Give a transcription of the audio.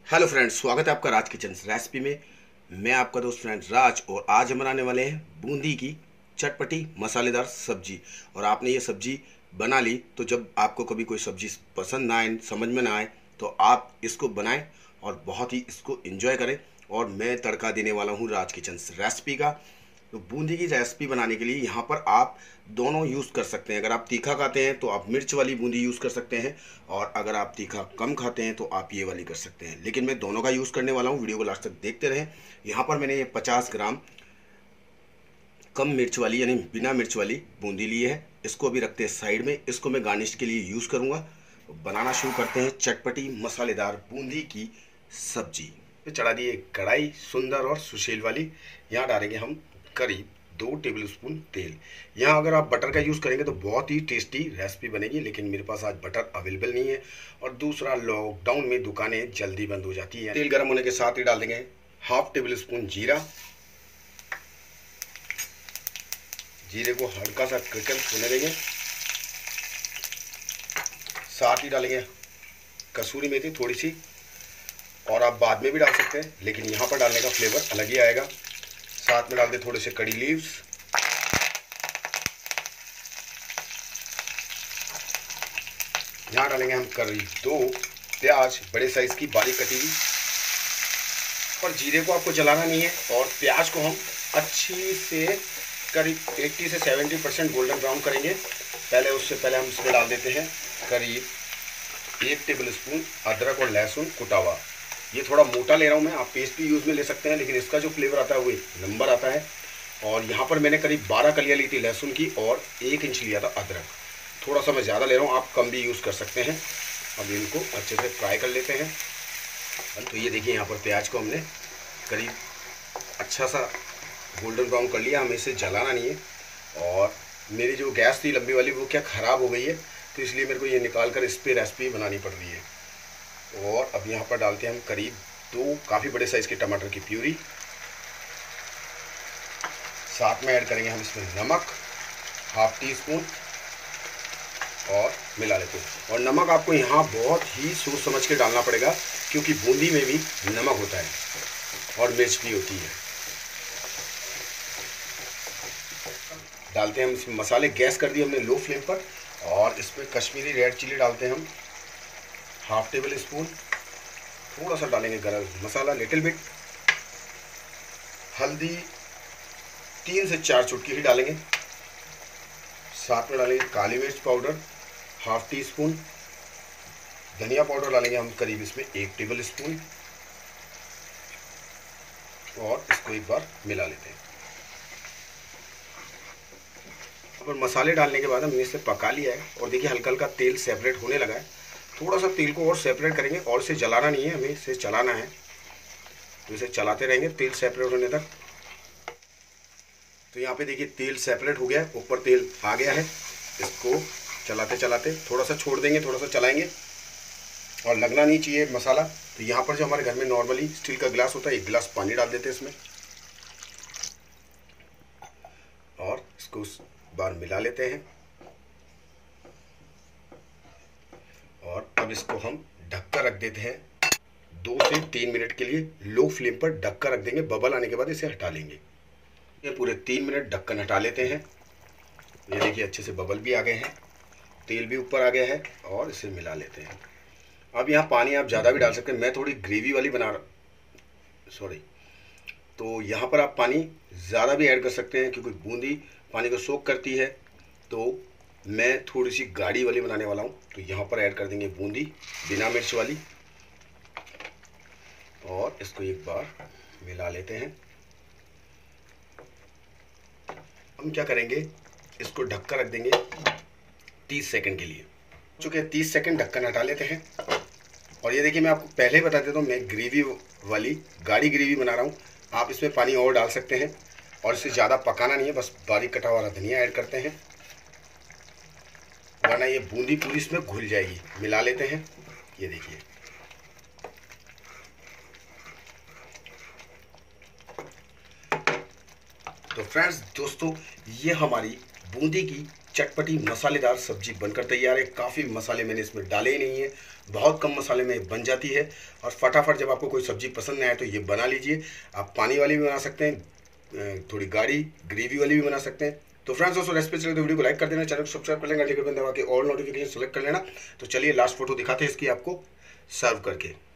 Hello friends, स्वागत है आपका राज किचन रेसिपी में। मैं आपका दोस्त फ्रेंड राज और आज हम बनाने वाले हैं बूंदी की चटपटी मसालेदार सब्जी। और आपने ये सब्जी बना ली तो जब आपको कभी कोई सब्जी पसंद ना आए, समझ में ना आए, तो आप इसको बनाएं और बहुत ही इसको एंजॉय करें। और मैं तड़का देने वाला हूँ राज किचन रेसिपी का। तो बूंदी की रेसिपी बनाने के लिए यहाँ पर आप दोनों यूज़ कर सकते हैं। अगर आप तीखा खाते हैं तो आप मिर्च वाली बूंदी यूज़ कर सकते हैं, और अगर आप तीखा कम खाते हैं तो आप ये वाली कर सकते हैं। लेकिन मैं दोनों का यूज़ करने वाला हूँ, वीडियो को लास्ट तक देखते रहें। यहाँ पर मैंने ये 50 ग्राम कम मिर्च वाली यानी बिना मिर्च वाली बूंदी ली है। इसको अभी रखते हैं साइड में, इसको मैं गार्निश के लिए यूज़ करूँगा। तो बनाना शुरू करते हैं चटपटी मसालेदार बूंदी की सब्जी। तो चढ़ा दिए कढ़ाई सुंदर और सुशील वाली। यहाँ डालेंगे हम करीब 2 टेबलस्पून तेल। यहाँ अगर आप बटर का यूज़ करेंगे तो बहुत ही टेस्टी रेसिपी बनेगी, लेकिन मेरे पास आज बटर अवेलेबल नहीं है। और दूसरा, लॉकडाउन में दुकानें जल्दी बंद हो जाती है। तेल गर्म होने के साथ ही डाल देंगे हाफ टेबल स्पून जीरा। जीरे को हल्का सा क्रैकल होने देंगे। साथ ही डालेंगे कसूरी मेथी थोड़ी सी, और आप बाद में भी डाल सकते हैं, लेकिन यहाँ पर डालने का फ्लेवर अलग ही आएगा। साथ में डाल दें थोड़े से कड़ी लीव्स। यहाँ डालेंगे हम करीब 2 प्याज बड़े साइज की बारीक कटी हुई। पर जीरे को आपको जलाना नहीं है, और प्याज को हम अच्छी से करीब 80 से 70% गोल्डन ब्राउन करेंगे। उससे पहले हम इसमें डाल देते हैं करीब 1 टेबलस्पून अदरक और लहसुन कुटा हुआ। ये थोड़ा मोटा ले रहा हूँ मैं, आप पेस्ट भी यूज़ में ले सकते हैं, लेकिन इसका जो फ्लेवर आता है वो नंबर आता है। और यहाँ पर मैंने करीब 12 कलियाँ ली थी लहसुन की, और 1 इंच लिया था अदरक। थोड़ा सा मैं ज़्यादा ले रहा हूँ, आप कम भी यूज़ कर सकते हैं। अब इनको अच्छे से फ्राई कर लेते हैं। तो ये देखिए, यहाँ पर प्याज को हमने करीब अच्छा सा गोल्डन ब्राउन कर लिया। हमें इसे जलाना नहीं है। और मेरी जो गैस थी लंबी वाली वो क्या ख़राब हो गई है, तो इसलिए मेरे को ये निकाल कर इस पर रेसिपी बनानी पड़ रही है। और अब यहाँ पर डालते हैं हम करीब 2 काफ़ी बड़े साइज़ के टमाटर की प्यूरी। साथ में ऐड करेंगे हम इसमें नमक हाफ टी स्पून, और मिला लेते हैं। और नमक आपको यहाँ बहुत ही सोच समझ के डालना पड़ेगा, क्योंकि बूंदी में भी नमक होता है और मिर्च भी होती है। डालते हैं हम इसमें मसाले। गैस कर दिए हमने लो फ्लेम पर, और इसमें कश्मीरी रेड चिली डालते हैं हम हाफ टेबल स्पून। थोड़ा सा डालेंगे गरम मसाला लिटिल बिट। हल्दी 3 से 4 चुटकी ही डालेंगे। साथ में डालेंगे काली मिर्च पाउडर हाफ टी स्पून। धनिया पाउडर डालेंगे हम करीब इसमें 1 टेबल स्पून, और इसको एक बार मिला लेते हैं। और मसाले डालने के बाद हमने इसे पका लिया है, और देखिए हल्का हल्का तेल सेपरेट होने लगा है। थोड़ा सा तेल को और सेपरेट करेंगे, और इसे जलाना नहीं है, हमें इसे चलाना है। तो इसे चलाते रहेंगे तेल सेपरेट होने तक। तो यहाँ पे देखिए तेल सेपरेट हो गया है, ऊपर तेल आ गया है। इसको चलाते चलाते थोड़ा सा छोड़ देंगे, थोड़ा सा चलाएंगे, और लगना नहीं चाहिए मसाला। तो यहाँ पर जो हमारे घर में नॉर्मली स्टील का गिलास होता है, 1 गिलास पानी डाल देते हैं इसमें, और इसको उस बार मिला लेते हैं। और अब इसको हम ढककर रख देते हैं 2 से 3 मिनट के लिए। लो फ्लेम पर ढककर रख देंगे। बबल आने के बाद इसे हटा लेंगे। ये पूरे 3 मिनट ढक्कन हटा लेते हैं। ये देखिए अच्छे से बबल भी आ गए हैं, तेल भी ऊपर आ गया है, और इसे मिला लेते हैं। अब यहाँ पानी आप ज़्यादा भी डाल सकते हैं, मैं थोड़ी ग्रेवी वाली बना रहा, सॉरी। तो यहाँ पर आप पानी ज़्यादा भी ऐड कर सकते हैं, क्योंकि बूंदी पानी को सोख करती है। तो मैं थोड़ी सी गाढ़ी वाली बनाने वाला हूँ, तो यहाँ पर ऐड कर देंगे बूंदी बिना मिर्च वाली, और इसको एक बार मिला लेते हैं। हम क्या करेंगे, इसको ढककर रख देंगे 30 सेकंड के लिए। चूँकि 30 सेकंड ढक्कन हटा लेते हैं। और ये देखिए, मैं आपको पहले ही बता देता हूँ, मैं ग्रेवी वाली गाढ़ी ग्रेवी बना रहा हूँ। आप इसमें पानी और डाल सकते हैं, और इसे ज़्यादा पकाना नहीं है, बस बारीक कटा हुआ धनिया ऐड करते हैं, वरना ये बूंदी पूरी इसमें घुल जाएगी। मिला लेते हैं। ये देखिए, तो फ्रेंड्स दोस्तों, ये हमारी बूंदी की चटपटी मसालेदार सब्जी बनकर तैयार है। काफ़ी मसाले मैंने इसमें डाले ही नहीं है, बहुत कम मसाले में बन जाती है और फटाफट जब आपको कोई सब्जी पसंद नहीं आए तो ये बना लीजिए। आप पानी वाली भी बना सकते हैं, थोड़ी गाढ़ी ग्रेवी वाली भी बना सकते हैं। तो फ्रेंड्स दोस्तों रेसिपी चले तो वीडियो को लाइक कर देना, चैनल को सब्सक्राइब कर लेना, घंटे के बटन दबा के ऑल नोटिफिकेशन सेलेक्ट कर लेना। तो चलिए लास्ट फोटो दिखाते हैं इसकी आपको सर्व करके।